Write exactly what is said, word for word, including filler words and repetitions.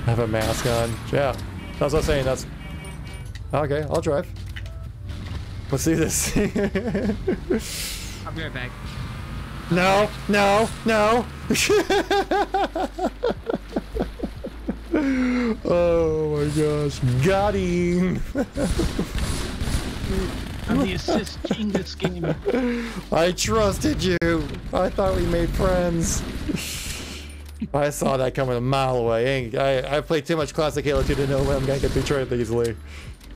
I have a mask on. Yeah, that's what I was saying. That's okay. I'll drive. Let's see this. I'll be right back. No, no, no. Oh my gosh, got him. I'm the assist king this game. I trusted you. I thought we made friends. I saw that coming a mile away. I, I played too much classic Halo two to know when I'm gonna get betrayed easily.